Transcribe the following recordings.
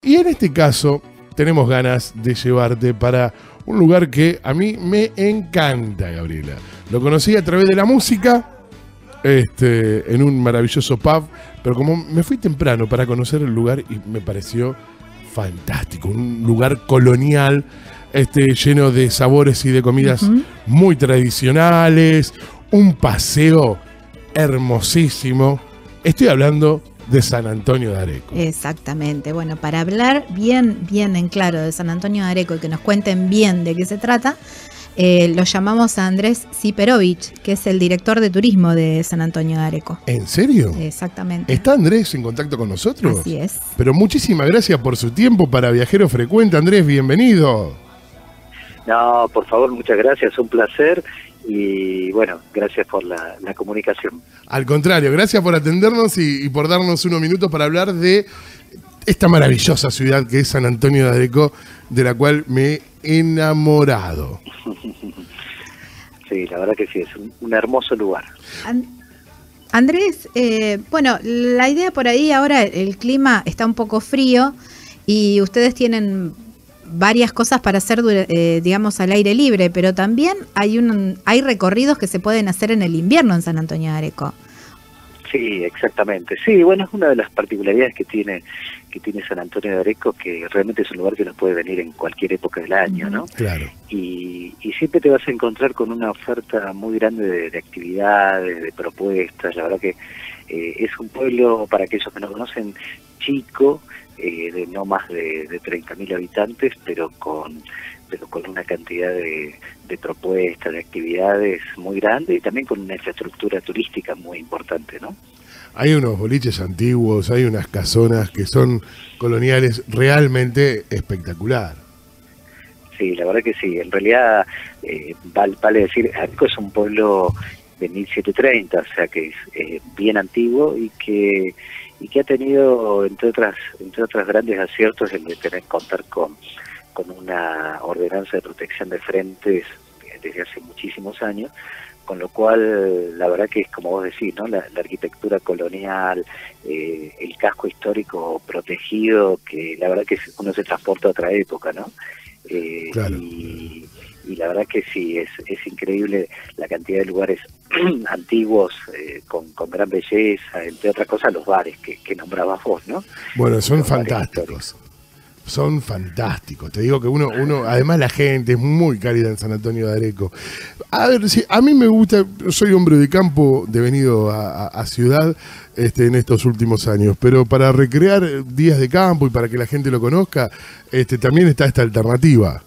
Y en este caso, tenemos ganas de llevarte para un lugar que a mí me encanta, Gabriela. Lo conocí a través de la música, en un maravilloso pub, pero como me fui temprano para conocer el lugar y me pareció fantástico, un lugar colonial, lleno de sabores y de comidas muy tradicionales, un paseo hermosísimo. Estoy hablando de San Antonio de Areco. Exactamente. Bueno, para hablar bien en claro de San Antonio de Areco y que nos cuenten bien de qué se trata, lo llamamos a Andrés Siperovich, que es el director de turismo de San Antonio de Areco. ¿En serio? Exactamente. ¿Está Andrés en contacto con nosotros? Así es. Pero muchísimas gracias por su tiempo para Viajero Frecuente. Andrés, bienvenido. No, por favor, muchas gracias, un placer y bueno, gracias por la comunicación. Al contrario, gracias por atendernos y por darnos unos minutos para hablar de esta maravillosa ciudad que es San Antonio de Areco, de la cual me he enamorado. Sí, la verdad que sí, es un hermoso lugar. Andrés, bueno, la idea por ahí ahora, el clima está un poco frío y ustedes tienen varias cosas para hacer, digamos, al aire libre, pero también hay recorridos que se pueden hacer en el invierno en San Antonio de Areco. Sí, exactamente. Sí, bueno, es una de las particularidades que tiene San Antonio de Areco, que realmente es un lugar que nos puede venir en cualquier época del año, ¿no? Claro. Y siempre te vas a encontrar con una oferta muy grande de actividades, de propuestas. La verdad que es un pueblo, para aquellos que no conocen, chico, de no más de 30.000 habitantes, pero con una cantidad de propuestas, de actividades muy grande y también con una infraestructura turística muy importante, ¿no? Hay unos boliches antiguos, hay unas casonas que son coloniales realmente espectacular. Sí, la verdad que sí. En realidad, vale decir, Areco es un pueblo de 1730, o sea que es bien antiguo y que ha tenido, entre otras grandes aciertos, el de contar con una ordenanza de protección de frentes desde hace muchísimos años, con lo cual la verdad que es como vos decís, ¿no? La arquitectura colonial, el casco histórico protegido, que la verdad que uno se transporta a otra época, ¿no? Claro. Y la verdad que sí, es increíble la cantidad de lugares antiguos con gran belleza, entre otras cosas los bares que nombrabas vos, ¿no? Bueno, son Los bares fantásticos. Son fantásticos. Te digo que uno, además la gente es muy cálida en San Antonio de Areco. A ver, si a mí me gusta, soy hombre de campo, devenido a ciudad en estos últimos años, pero para recrear días de campo y para que la gente lo conozca, también está esta alternativa.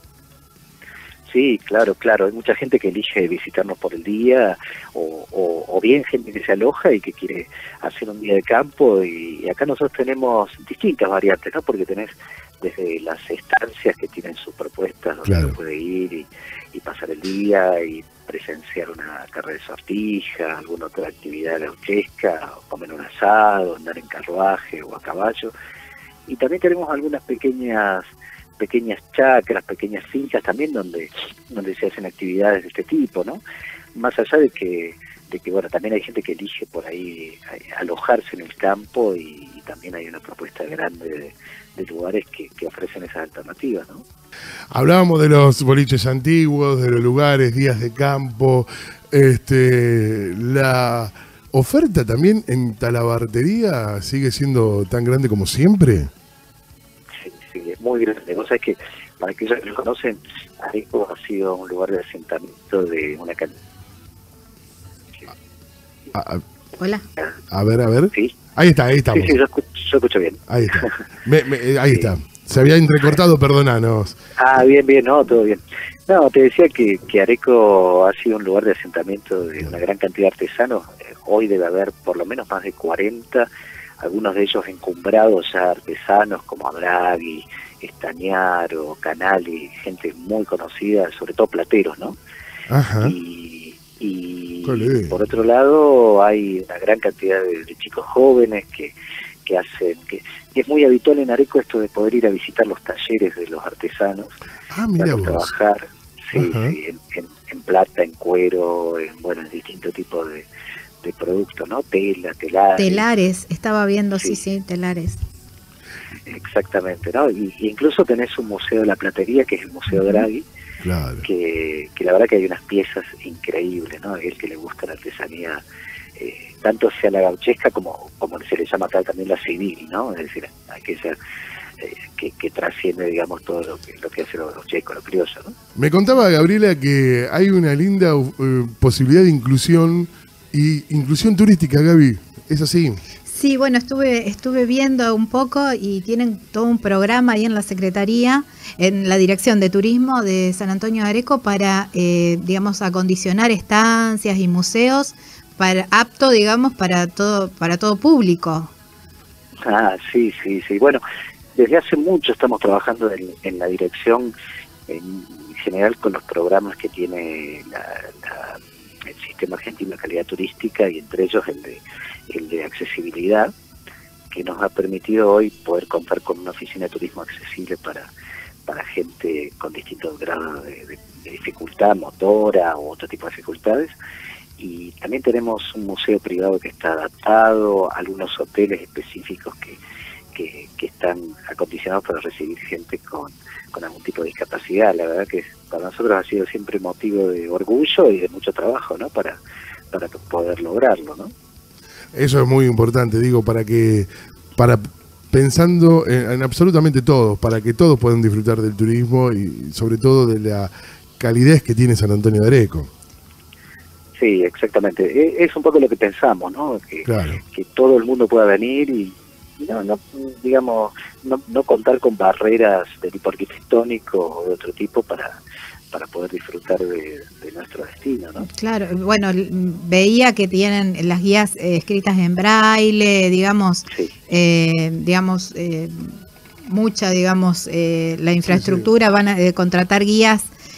Sí, claro. Hay mucha gente que elige visitarnos por el día o bien gente que se aloja y que quiere hacer un día de campo y acá nosotros tenemos distintas variantes, ¿no? Porque tenés desde las estancias que tienen sus propuestas donde Claro. uno puede ir y pasar el día y presenciar una carrera de sortija, alguna otra actividad gauchesca, o comer un asado, andar en carruaje o a caballo. Y también tenemos algunas pequeñas chacras, pequeñas fincas también donde se hacen actividades de este tipo, ¿no? Más allá de que bueno, también hay gente que elige por ahí alojarse en el campo y también hay una propuesta grande de lugares que ofrecen esas alternativas, ¿no? Hablábamos de los boliches antiguos, de los lugares, días de campo, la oferta también en talabartería sigue siendo tan grande como siempre. Sí, es muy grande. Vos sabés que, para aquellos que lo conocen, Areco ha sido un lugar de asentamiento de una cantidad. Hola. A ver. ¿Sí? Ahí estamos. Sí, yo escucho bien. Ahí está. Ahí Sí. está. Se había entrecortado, perdónanos. Bien, no, todo bien. No, te decía que Areco ha sido un lugar de asentamiento de una gran cantidad de artesanos. Hoy debe haber por lo menos más de 40, algunos de ellos encumbrados ya artesanos como Abragui, Estañaro, Canali, gente muy conocida, sobre todo plateros, ¿no? Ajá. Y Colé. por otro lado hay una gran cantidad de chicos jóvenes que hacen, que es muy habitual en Areco esto de poder ir a visitar los talleres de los artesanos, Mira para vos. trabajar Ajá. en plata, en cuero, en distintos tipos de productos, ¿no? Telares. Telares, estaba viendo, Sí. sí, telares. Exactamente, ¿no? Y incluso tenés un museo de la platería, que es el Museo Draghi, Claro. que la verdad que hay unas piezas increíbles, ¿no? A el que le gusta la artesanía, tanto sea la gauchesca como se le llama acá también la civil, ¿no? Es decir, aquella que trasciende, digamos, todo lo que hace lo gauchesco, lo criollo, ¿no? Me contaba Gabriela que hay una linda posibilidad de inclusión y inclusión turística, Gaby. ¿Es así? Sí, bueno, estuve viendo un poco y tienen todo un programa ahí en la Secretaría, en la Dirección de Turismo de San Antonio de Areco para, digamos, acondicionar estancias y museos apto, digamos, para todo público. Ah, sí. Bueno, desde hace mucho estamos trabajando en la dirección, en general con los programas que tiene el Sistema Argentino de Calidad Turística, y entre ellos el de accesibilidad, que nos ha permitido hoy poder contar con una oficina de turismo accesible para gente con distintos grados de dificultad motora u otro tipo de dificultades. Y también tenemos un museo privado que está adaptado, algunos hoteles específicos que están acondicionados para recibir gente con algún tipo de discapacidad. La verdad que para nosotros ha sido siempre motivo de orgullo y de mucho trabajo, ¿no? Para poder lograrlo, ¿no? Eso es muy importante, digo, pensando en absolutamente todos, para que todos puedan disfrutar del turismo y sobre todo de la calidez que tiene San Antonio de Areco. Sí, exactamente. Es un poco lo que pensamos, ¿no? Claro. Que todo el mundo pueda venir y no digamos, no contar con barreras de tipo arquitectónico o de otro tipo para poder disfrutar de nuestro destino, ¿no? Claro, bueno, veía que tienen las guías escritas en braille, digamos, Sí. Mucha, digamos, la infraestructura, van a contratar guías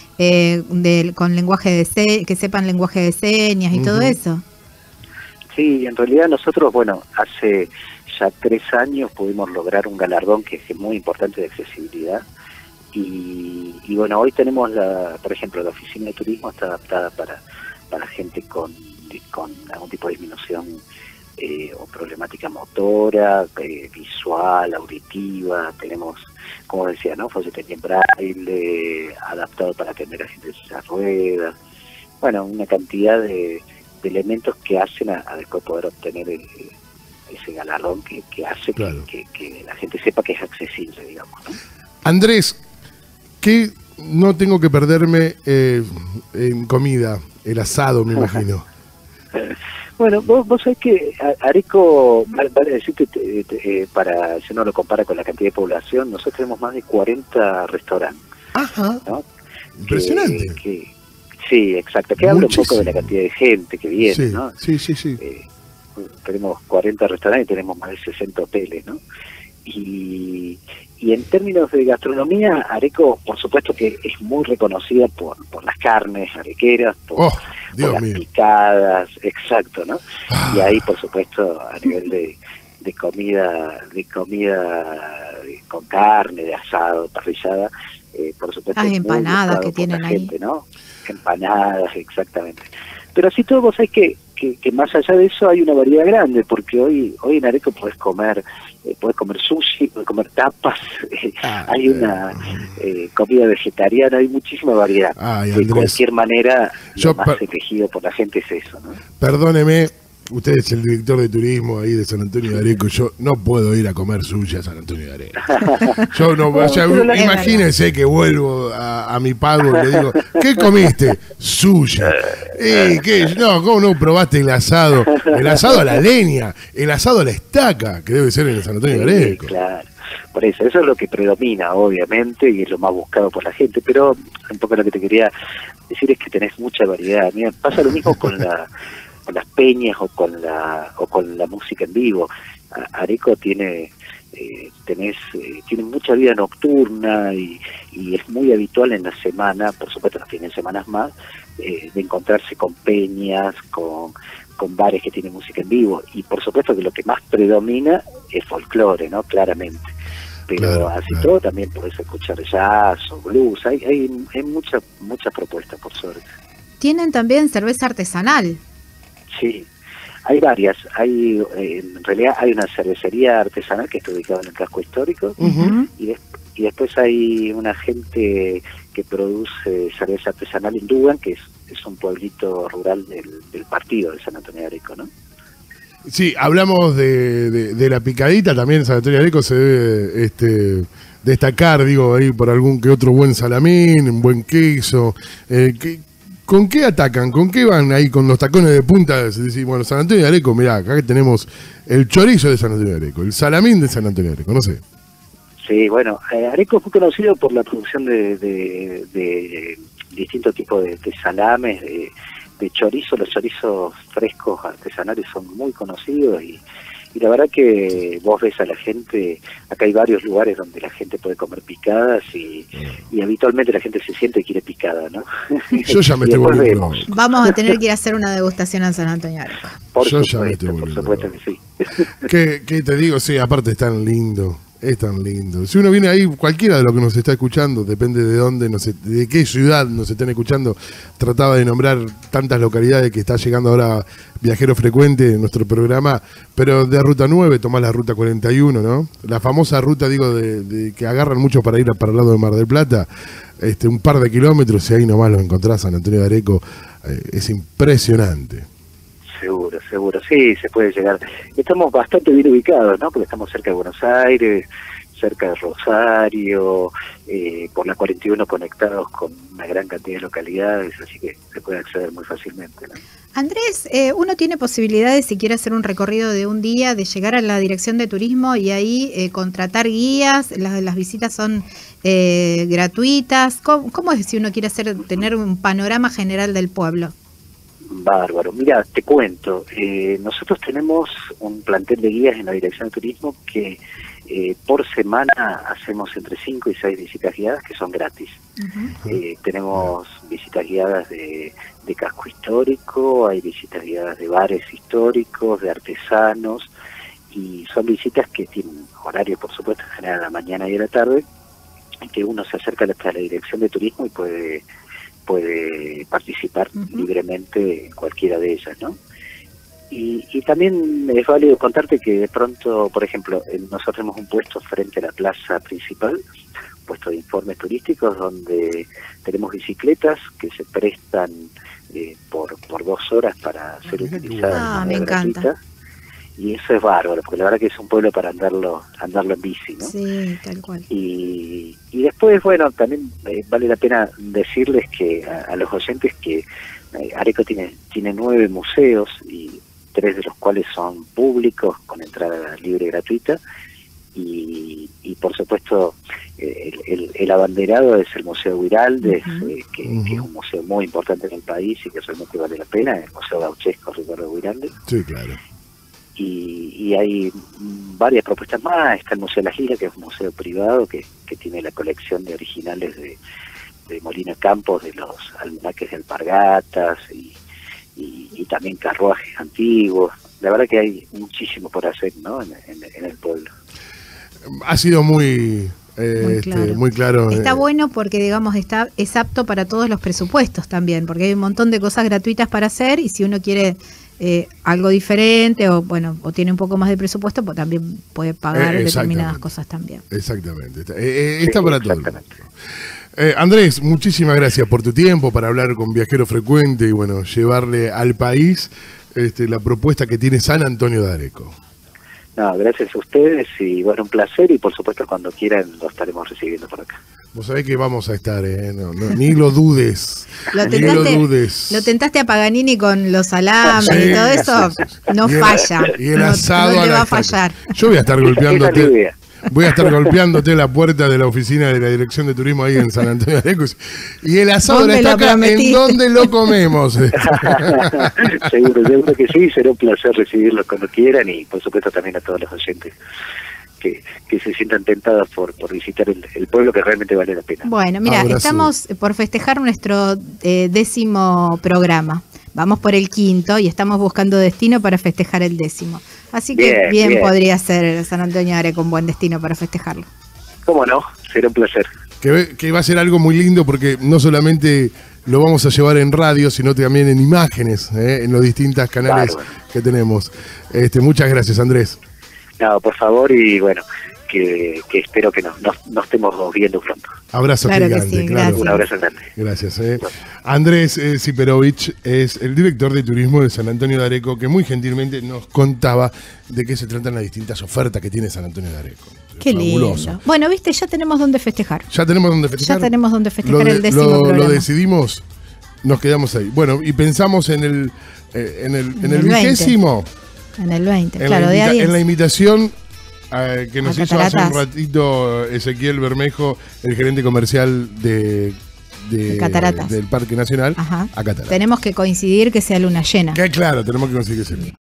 con lenguaje que sepan lenguaje de señas y todo eso. Sí, en realidad nosotros, bueno, hace ya 3 años pudimos lograr un galardón que es muy importante de accesibilidad. Y bueno, hoy tenemos, por ejemplo, la oficina de turismo está adaptada para gente con algún tipo de disminución o problemática motora, visual, auditiva. Tenemos, como decía, ¿no? Folletería en braille, adaptado para atender a gente de silla de ruedas. Bueno, una cantidad de elementos que hacen a después poder obtener ese galardón que hace Claro. que la gente sepa que es accesible, digamos, ¿no? Andrés, ¿qué no tengo que perderme en comida? El asado, me imagino. Bueno, vos sabés que Areco, vale decirte, si uno lo compara con la cantidad de población, nosotros tenemos más de 40 restaurantes. Ajá. ¿No? Impresionante. Sí, exacto. Que habla un poco Muchísimo. de la cantidad de gente que viene, Sí, ¿no? sí. Tenemos 40 restaurantes y tenemos más de 60 hoteles, ¿no? Y en términos de gastronomía, Areco, por supuesto que es muy reconocida por las carnes arequeras, por Dios las mío. picadas, exacto, ¿no? Y ahí, por supuesto, a nivel de comida con carne, de asado, parrillada, por supuesto. Las es muy empanadas buscado que por tienen la ahí. gente, ¿no? Empanadas, exactamente. Pero así todo, vos sabés que más allá de eso hay una variedad grande, porque hoy en Areco podés comer sushi, podés comer tapas, hay una comida vegetariana, hay muchísima variedad. Ay, De Andrés. cualquier manera, Yo lo más elegido por la gente es eso, ¿no? Perdóneme, usted es el director de turismo ahí de San Antonio de Areco. Yo no puedo ir a comer sushi a San Antonio de Areco. Yo no, o sea, pero imagínense que vuelvo a mi pago y le digo, ¿qué comiste? Sushi. ¿Qué? No, ¿cómo no probaste el asado? El asado a la leña, el asado a la estaca, que debe ser en San Antonio de Areco. Claro. Por eso es lo que predomina, obviamente, y es lo más buscado por la gente. Pero un poco lo que te quería decir es que tenés mucha variedad. Mira, pasa lo mismo con las peñas o con la música en vivo. Areco tiene mucha vida nocturna y es muy habitual en la semana, por supuesto los fines de semana más, de encontrarse con peñas, con bares que tienen música en vivo, y por supuesto que lo que más predomina es folclore, ¿no? Claramente. Pero Claro, así claro. todo también podés escuchar jazz o blues, hay muchas propuestas, por suerte. Tienen también cerveza artesanal. Sí, Hay varias. En realidad hay una cervecería artesanal que está ubicada en el casco histórico, y después hay una gente que produce cerveza artesanal en Dugan, que es un pueblito rural del partido de San Antonio de Areco, ¿no? Sí, hablamos de la picadita, también en San Antonio de Areco se debe destacar, digo, ahí por algún que otro buen salamín, un buen queso. ¿Con qué atacan? ¿Con qué van ahí con los tacones de punta? Decir, bueno, San Antonio de Areco, mirá, acá tenemos el chorizo de San Antonio de Areco, el salamín de San Antonio de Areco, no sé. Sí, bueno, Areco fue conocido por la producción de distintos tipos de salames, de chorizo. Los chorizos frescos artesanales son muy conocidos y la verdad que vos ves a la gente, acá hay varios lugares donde la gente puede comer picadas y habitualmente la gente se siente y quiere picada, ¿no? Yo ya me estoy volviendo. Vamos a tener que ir a hacer una degustación en San Antonio de Areco. Por supuesto que sí. ¿Qué te digo? Sí, aparte es tan lindo. Es tan lindo. Si uno viene ahí, cualquiera de los que nos está escuchando, depende de dónde, de qué ciudad nos estén escuchando, trataba de nombrar tantas localidades que está llegando ahora Viajero Frecuente en nuestro programa, pero de Ruta 9 tomás la Ruta 41, ¿no? La famosa ruta, digo, de que agarran mucho para ir para el lado de Mar del Plata, un par de kilómetros y ahí nomás lo encontrás, San Antonio de Areco, es impresionante. Seguro, sí, se puede llegar. Estamos bastante bien ubicados, ¿no? Porque estamos cerca de Buenos Aires, cerca de Rosario, por la 41 conectados con una gran cantidad de localidades, así que se puede acceder muy fácilmente, ¿no? Andrés, uno tiene posibilidades, si quiere hacer un recorrido de un día, de llegar a la dirección de turismo y ahí contratar guías, las visitas son gratuitas. ¿Cómo es si uno quiere tener un panorama general del pueblo? Bárbaro. Mira, te cuento, nosotros tenemos un plantel de guías en la Dirección de Turismo que por semana hacemos entre 5 y 6 visitas guiadas que son gratis. Tenemos visitas guiadas de casco histórico, hay visitas guiadas de bares históricos, de artesanos, y son visitas que tienen horario, por supuesto, en general a la mañana y a la tarde, en que uno se acerca hasta la Dirección de Turismo y puede participar libremente en cualquiera de ellas, ¿no? Y también es válido contarte que de pronto, por ejemplo, nosotros tenemos un puesto frente a la plaza principal, puesto de informes turísticos, donde tenemos bicicletas que se prestan por 2 horas para ser utilizadas. Me encanta. Y eso es bárbaro, porque la verdad que es un pueblo para andarlo en bici, ¿no? Sí, tal cual. Y después, bueno, también vale la pena decirles que a los oyentes que Areco tiene 9 museos, y 3 de los cuales son públicos, con entrada libre y gratuita, y por supuesto el abanderado es el Museo Huiraldes, que es un museo muy importante en el país y que realmente vale la pena, el Museo Gauchesco Ricardo Huiraldes. Sí, claro. Y hay varias propuestas más. Está el Museo de la Gira, que es un museo privado que tiene la colección de originales de Molino Campos, de los almanaques de alpargatas y también carruajes antiguos. La verdad que hay muchísimo por hacer, ¿no? en el pueblo. Ha sido muy claro. Está bueno porque, digamos, es apto para todos los presupuestos también, porque hay un montón de cosas gratuitas para hacer, y si uno quiere algo diferente o tiene un poco más de presupuesto, pues también puede pagar determinadas cosas también. Exactamente. Está para todo. Andrés, muchísimas gracias por tu tiempo para hablar con Viajero Frecuente y bueno, llevarle al país la propuesta que tiene San Antonio de Areco. No, gracias a ustedes y bueno, un placer, y por supuesto cuando quieran lo estaremos recibiendo por acá. Vos sabés que vamos a estar, ni lo dudes. Lo tentaste a Paganini con los salames y todo eso, no falla. Y el asado no te va a fallar. Yo voy a estar golpeándote la puerta de la oficina de la Dirección de Turismo ahí en San Antonio de Areco. Y el asado de la estaca, ¿en dónde lo comemos? Seguro que sí, será un placer recibirlos cuando quieran, y por supuesto también a todos los oyentes que se sientan tentados por visitar el pueblo, que realmente vale la pena. Bueno, mira, estamos por festejar nuestro 10º programa. Vamos por el 5º y estamos buscando destino para festejar el 10º. Así que bien podría ser San Antonio de Areco un buen destino para festejarlo. ¿Cómo no? Será un placer. Que va a ser algo muy lindo, porque no solamente lo vamos a llevar en radio, sino también en imágenes, en los distintos canales que tenemos. Muchas gracias, Andrés. No, por favor, y bueno, que espero que nos estemos viendo pronto. Abrazo gigante, sí, claro. Un abrazo grande. Gracias. Andrés Siperovich es el director de turismo de San Antonio de Areco, que muy gentilmente nos contaba de qué se tratan las distintas ofertas que tiene San Antonio de Areco. Qué Fabuloso. lindo. Bueno, viste, ya tenemos donde festejar. ¿Ya tenemos donde festejar? Ya tenemos donde festejar el 10º programa. Lo decidimos, nos quedamos ahí. Bueno, y pensamos en el 20º. En el 20, claro, de a 10. En la invitación que nos hizo hace un Cataratas. ratito Ezequiel Bermejo, el gerente comercial de Cataratas. del Parque Nacional, Ajá. a Cataratas. Tenemos que coincidir que sea luna llena. Que claro, tenemos que conseguir ese.